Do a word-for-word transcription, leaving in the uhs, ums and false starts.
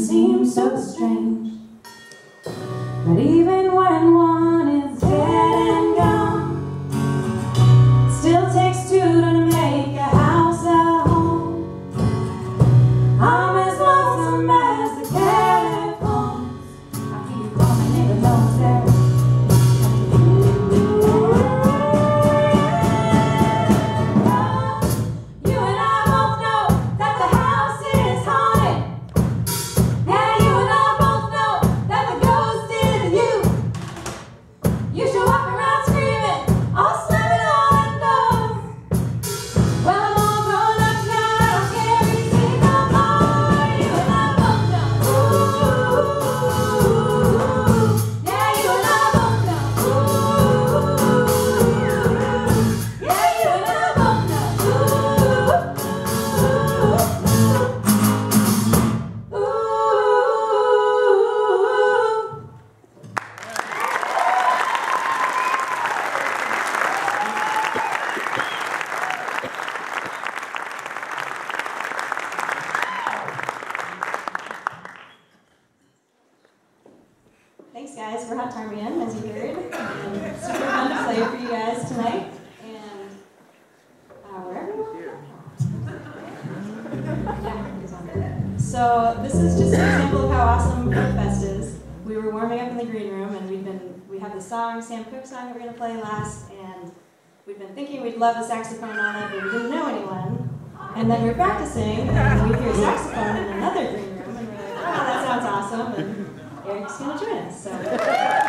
seems so strange. But even when one is dead and gone, still takes two to make a house a home. I'm as lonesome as the catacombs. I keep calling it alone there. You and I both know that the house is haunted. Yeah, you and I both know that the ghost is you. You should walk around screaming, I'll slam it all and go. Well, I'm all grown up now, I don't care easy no more. You and I both know. Ooh, yeah, you and I both know. Ooh, yeah, you and I both know. Ooh, ooh, ooh. Thanks guys for Hot Ptarmigan, as you heard. Um, super fun to play for you guys tonight. And uh, wherever you want to go. Yeah, it's on there. So this is just an example of how awesome Folk Fest is. We were warming up in the green room, and we've been we have the song, Sam Cooke song that we're going to play last, and we've been thinking we'd love a saxophone on it, but we didn't know anyone. And then we're practicing, and we hear a saxophone in another green room, and we're like, oh, that sounds awesome, and Eric's going to join us. So.